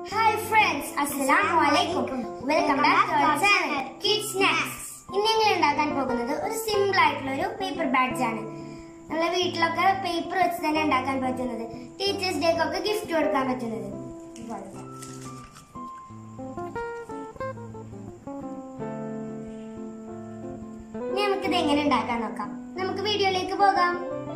Hi friends, Assalamu alaikum. Welcome back to our channel Kids Snacks. ഇന്ന് ഞങ്ങൾ ഉണ്ടാക്കാൻ പോകുന്നത് ഒരു സിമ്പിൾ ആയിട്ടുള്ള ഒരു പേപ്പർ ബാഡ്ജ് ആണ്. നമ്മുടെ വീട്ടിലൊക്കെ പേപ്പർ വെച്ച് തന്നെ ഉണ്ടാക്കാൻ പറ്റുന്നത്, ടീച്ചേഴ്സ് ഡേക്കൊക്കെ ഗിഫ്റ്റ് കൊടുക്കാൻ പറ്റുന്നത്. നമുക്കിത് എങ്ങനെ ഉണ്ടാക്കാൻ നോക്കാം. നമുക്ക് വീഡിയോയിലേക്ക് പോകാം.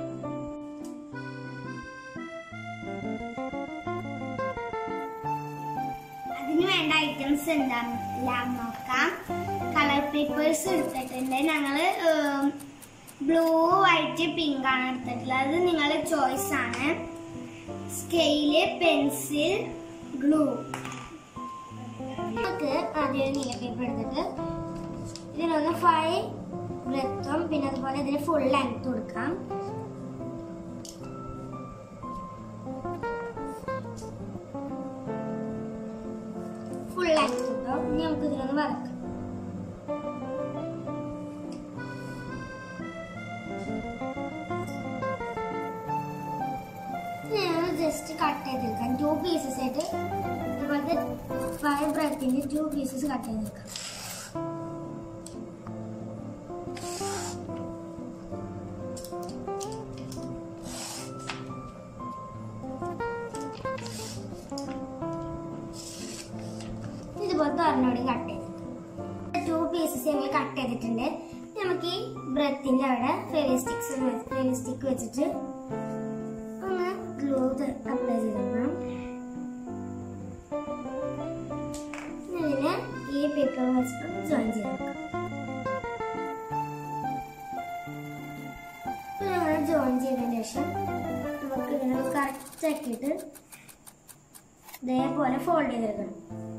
വേണ്ട ഐറ്റംസ് എന്താണെല്ലാം നോക്കാം. കളർ പേപ്പേഴ്സ് എടുത്തിട്ടുണ്ട്. ഞങ്ങള് ബ്ലൂ, വൈറ്റ്, പിങ്ക് ആണ് എടുത്തിട്ടുള്ളത്. അത് നിങ്ങളുടെ ചോയ്സ് ആണ്. Scale, pencil, glue. നമുക്ക് ആദ്യം നീല പേപ്പർ എടുത്തിട്ട് ഇതിനൊന്ന് 5 ബ്രെത്തും പിന്നെ അതുപോലെ ഇതിന് ഫുൾ ലെങ്ത് കൊടുക്കാം. ഫുൾ ലെങ്ത് കിട്ടും. ഇനി നമുക്ക് ഇതിനൊന്ന് വരക്കാം. ജസ്റ്റ് കട്ട് ചെയ്തെടുക്കാം. 2 പീസസ് ആയിട്ട് ഇതുപോലത്തെ 5 ബ്രെത്തിന്റെ 2 പീസസ് കട്ട് ചെയ്തെടുക്കാം. ഇതുപോലത്തെ ഒരെണ്ണോടി കട്ട് ചെയ്തിട്ടുണ്ട്. 2 പീസസ് ഞങ്ങൾ കട്ട് ചെയ്തിട്ടുണ്ട്. നമുക്ക് ഈ ബ്രെത്തിന്റെ അവിടെ ഫെവിസ്റ്റിക്ക് വെച്ചിട്ട് ഒന്ന് ഗ്ലൂ അപ്ലൈ ചെയ്തെടുക്കണം. ഇതിന് ഈ പേപ്പർ വെച്ചിട്ട് ജോയിൻ ചെയ്തെടുക്കാം. ജോയിൻ ചെയ്തതിന് ശേഷം നമുക്ക് ഇതിനെ കറക്റ്റ് ആക്കിയിട്ട് ഇതേപോലെ ഫോൾഡ് ചെയ്തെടുക്കണം.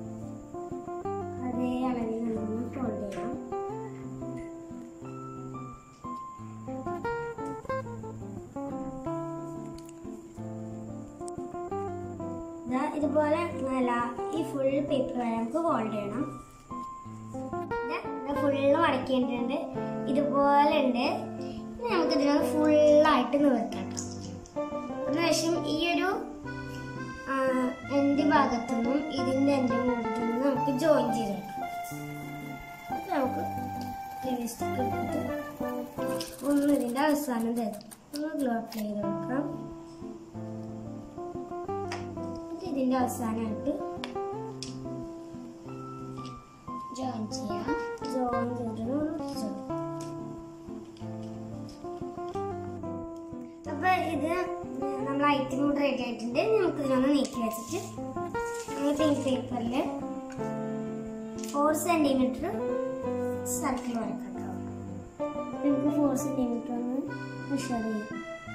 അതേ അളവിൽ നമ്മൾ ഫോൾഡ് ചെയ്യണം. ഇതുപോലെ ഈ ഫുൾ പേപ്പർ നമുക്ക് ഫോൾഡ് ചെയ്യണം. ഫുള്ള് മടക്കിയിട്ടുണ്ട്. ഇതുപോലെ ഉണ്ട്. ഇനി നമുക്ക് ഇതിനൊന്ന് ഫുള്ളായിട്ട് നിവർക്കാം. അതിനുശേഷം ഈ ഒരു എൻഡ് ഭാഗത്തുനിന്നും ഇതിന്റെ എൻഡ് ഭാഗത്തുനിന്നും നമുക്ക് ജോയിൻ ചെയ്തെടുക്കാം. നമുക്ക് ഒന്ന് ഇതിന്റെ അവസാനം ഒന്ന് ഗ്ലൂ അപ്ലൈ ചെയ്ത് കൊടുക്കാം. ഇതിന്റെ അവസാനമായിട്ട് ജോയിൻ ചെയ്യാം. ജോയിൻ ചെയ്തിട്ട് അപ്പൊ ഇത് നമ്മൾ ഐറ്റം കൂടെ റെഡി ആയിട്ടുണ്ട്. നമുക്ക് ഇതിനൊന്ന് നീക്കി വെച്ചിട്ട് പിങ്ക് പേപ്പറിൽ 4 സെന്റിമീറ്റർ സർക്കിൾ വരക്കാം. നമുക്ക് 4 സെന്റിമീറ്റർ ഒന്ന് മെഷർ ചെയ്യാം.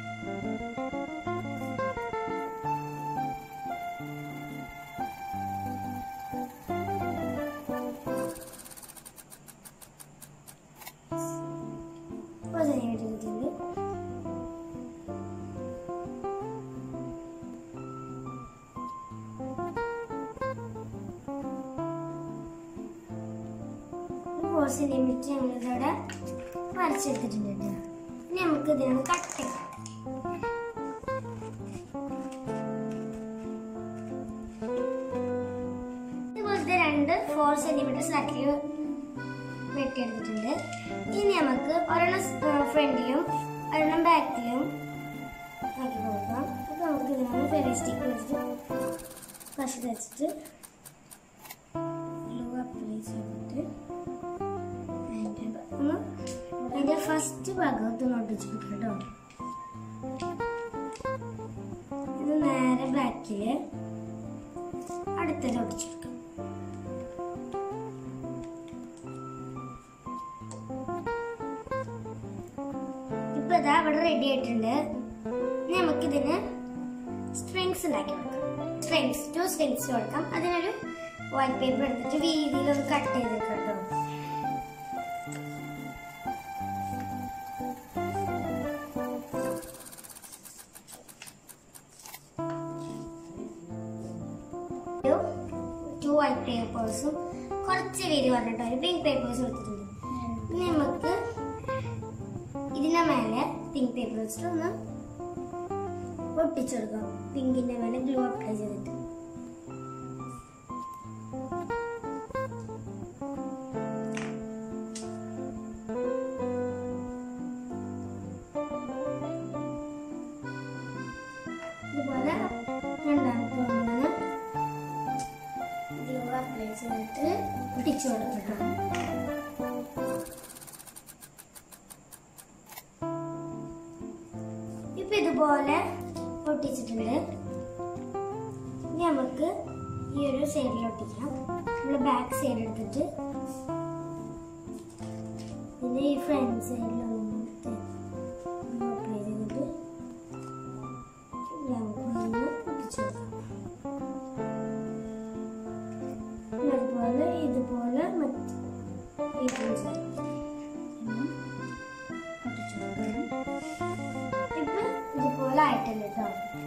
സെന്റിമീറ്റർ ഞങ്ങളിവിടെ വരച്ചെടുത്തിട്ടുണ്ട്. ഇനി നമുക്ക് ഇതിനൊന്ന് കട്ട് ചെയ്യാം. ഇതുപോലത്തെ 2 4 സെന്റിമീറ്റർ സർക്കിൾ വെട്ടിയെടുത്തിട്ടുണ്ട്. ഇനി നമുക്ക് ഒരെണ്ണം ഫ്രണ്ടിലും ഒരെണ്ണം ബാക്കിലും ആക്കി കൊടുക്കാം. അപ്പൊ നമുക്ക് ഇതിനൊന്ന് ഫെവിസ്റ്റിക്ക് വെച്ചിട്ട് കഷി വെച്ചിട്ട് ഗ്ലൂ അപ്ലൈ ചെയ്തിട്ട് അതിന്റെ ഫസ്റ്റ് ഭാഗത്ത് ഒട്ടിച്ചു കേട്ടോ. ഇത് നേരെ ബാക്കില് അടുത്തത് ഒട്ടിച്ചെടുക്കാം. ഇപ്പൊ ഇതാ ഇവിടെ റെഡി ആയിട്ടുണ്ട്. ഇനി നമുക്കിതിന് സ്ട്രിങ്സ് ഉണ്ടാക്കി കൊടുക്കാം. 2 സ്ട്രിങ്സ് കൊടുക്കാം. അതിനൊരു വൈറ്റ് പേപ്പർ എടുത്തിട്ട് വീതിയിലൊന്ന് കട്ട് ചെയ്തെടുക്കാം കേട്ടോ. വൈറ്റ് പേപ്പേഴ്സും കുറച്ച് വീതി പറഞ്ഞിട്ട് ഒരു പിങ്ക് പേപ്പേഴ്സ് കൊടുത്തിട്ടുണ്ട്. ഇനി നമുക്ക് ഇതിന്റെ മേലെ പിങ്ക് പേപ്പർ വെച്ചിട്ട് ഒന്ന് ഒട്ടിച്ചെടുക്കാം. പിങ്കിന്റെ മേലെ ഗ്ലൂ അപ്ലൈ ചെയ്തിട്ട് ഒട്ടിച്ചു കൊടുക്കണം. ഇപ്പൊ ഇതുപോലെ ഒട്ടിച്ചിട്ടുണ്ട്. ഇനി നമുക്ക് ഈ ഒരു സൈഡിൽ ഒട്ടിക്കാം. നമ്മള് ബാക്ക് സൈഡ് എടുത്തിട്ട് പിന്നെ ഈ ഫ്രണ്ട് സൈഡിൽ അപ്ലൈ ചെയ്തിട്ട് നമുക്ക് ഒട്ടിച്ചു കൊടുക്കാം. അതുപോലെ ഇതുപോലെ ഇപ്പൊ ഇതുപോലെ ആയിട്ടുണ്ട് കേട്ടോ.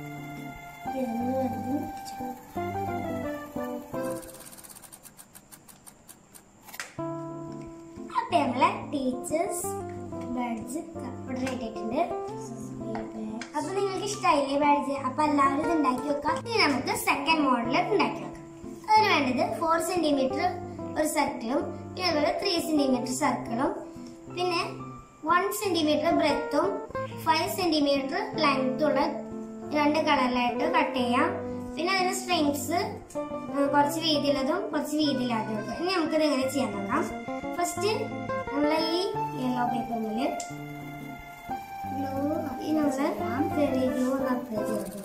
അപ്പൊ നമ്മളെ ടീച്ചേഴ്സ് ബാഡ്ജ് റെഡി ആയിട്ടുണ്ട്. അപ്പൊ നിങ്ങൾക്ക് ഇഷ്ടമായില്ലേ ബാഡ്ജ്? അപ്പൊ എല്ലാവരും ഇത് ഉണ്ടാക്കി വെക്കാം. ഇനി നമുക്ക് സെക്കൻഡ് മോഡൽ ഉണ്ടാക്കി വെക്കാം. അതിന് വേണ്ടത് 4 സെന്റിമീറ്റർ ഒരു സർക്കിളും പിന്നെ അതുപോലെ 3 സെന്റിമീറ്റർ സർക്കിളും പിന്നെ 1 സെന്റിമീറ്റർ ബ്രെത്തും 5 സെന്റിമീറ്റർ ലെങ്ത്തുള്ള 2 കളറിലായിട്ട് കട്ട് ചെയ്യാം. പിന്നെ അതിന് സ്ട്രിങ്സ് കുറച്ച് വീതിയുള്ളതും കുറച്ച് വീതിയില്ലാത്തതും ഉണ്ട്. ഇനി നമുക്കിത് എങ്ങനെ ചെയ്യാൻ നോക്കാം. ഫസ്റ്റ് നമ്മൾ ഈ യെല്ലോ പേപ്പറിൽ ചെറിയ ഗ്ലൂ ഒന്ന് അപ്ലൈ ചെയ്തു.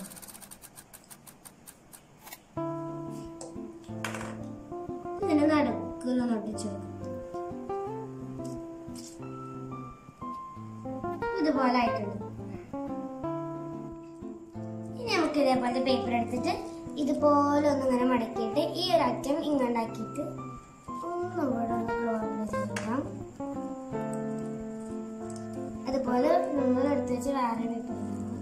ഇതിന് നടുക്കൊന്ന് ഒട്ടിച്ചു ഇതുപോലെ ആയിട്ടുണ്ട്. ഇനി നമുക്ക് ഇതേപോലത്തെ പേപ്പർ എടുത്തിട്ട് ഇതുപോലെ ഒന്നിങ്ങനെ മടക്കിയിട്ട് ഈ ഒരു അറ്റം ഇങ്ങോട്ടാക്കിയിട്ട് ഒന്നുകൂടെ ഒന്ന് ഗ്ലൂ അപ്ലൈ ചെയ്തെടുക്കാം. അതുപോലെ നമ്മൾ എടുത്ത് വെച്ച് വേറെ പേപ്പർ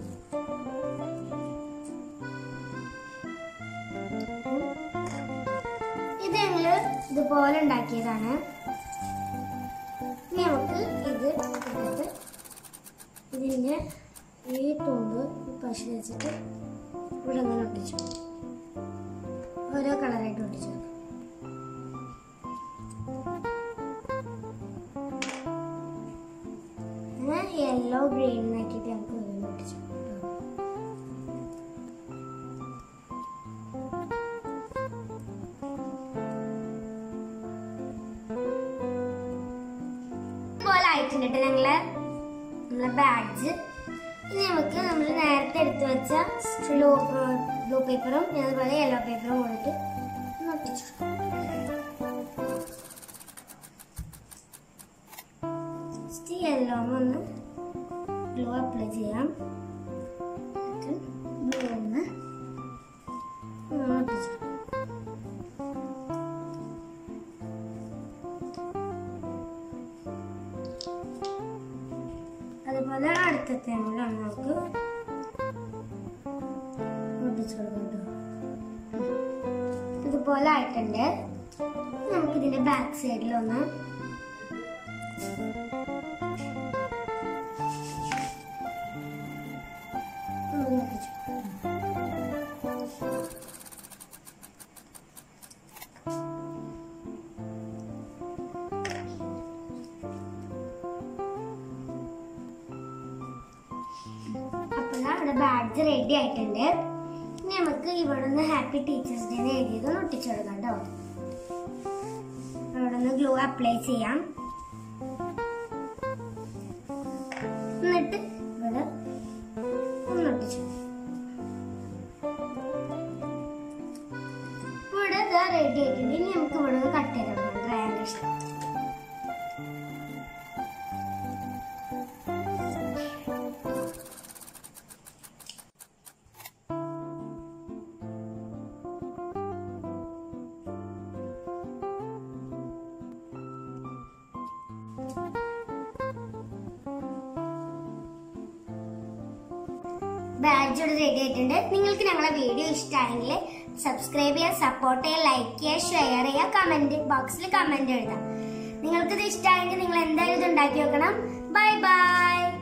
ഇത് ഞങ്ങള് ഇതുപോലെ ഉണ്ടാക്കിയതാണ്. ഇനി നമുക്ക് ഇത് എടുത്തിട്ട് ഇതിന്റെ ഈ തുമ്പ് പശ വെച്ചിട്ട് ഇവിടെ അങ്ങനെ ഒട്ടിച്ചു ഓരോ കളറായിട്ട് ഒട്ടിച്ചു. യെല്ലോ ഗ്രീൻ ആക്കിയിട്ട് നമുക്ക് ഒട്ടിച്ചു. ഇതുപോലെ ആയിട്ടുണ്ട് നമ്മളെ ബാഡ്ജ്. ഇനി നമുക്ക് നമ്മൾ നേരത്തെ എടുത്തു വെച്ച ബ്ലൂ പേപ്പറും അതുപോലെ യെല്ലോ പേപ്പറും കൊടുത്ത് ഒട്ടിച്ചു. യെല്ലോ ഒന്ന് ഗ്ലൂ അപ്ലൈ ചെയ്യാം. ബ്ലൂ ഒന്ന് ഒട്ടിച്ചു. അതുപോലെ അടുത്തത്തെ നമുക്ക് ഒട്ടിച്ചു കൊടുക്കാം. ഇതുപോലെ ആയിട്ടുണ്ട്. നമുക്ക് ഇതിന്റെ ബാക്ക് സൈഡിലൊന്ന് നമ്മുടെ ബാഡ്ജ് റെഡി ആയിട്ടുണ്ട്. ഇനി നമുക്ക് ഇവിടെ നിന്ന് ഹാപ്പി ടീച്ചേഴ്സ് ഡേ എഴുതിയത് ഒട്ടിച്ചു കൊടുക്കാം കേട്ടോ. ഇവിടെ നിന്ന് ഗ്ലൂ അപ്ലൈ ചെയ്യാം. എന്നിട്ട് ഇവിടെ ഒന്ന് ഒട്ടിച്ചു. ഇവിടെ റെഡി ആയിട്ടുണ്ട്. ഇനി നമുക്ക് ഇവിടെ നിന്ന് കട്ട് ചെയ്ത് കൊടുക്കാം ട്രയാങ്കിൾ ഷേപ്പ്. ബാഡ്ജ് ഇവിടെ റെഡി ആയിട്ടുണ്ട്. നിങ്ങൾക്ക് ഞങ്ങളെ വീഡിയോ ഇഷ്ടമായെങ്കിൽ സബ്സ്ക്രൈബ് ചെയ്യുക, സപ്പോർട്ട് ചെയ്യുക, ലൈക്ക് ചെയ്യുക, ഷെയർ ചെയ്യുക, കമന്റ് ബോക്സിൽ കമന്റ് എഴുതാം. നിങ്ങൾക്കിത് ഇഷ്ടമായെങ്കിൽ നിങ്ങൾ എന്തായാലും ഇത് ഉണ്ടാക്കി വെക്കണം. Bye by.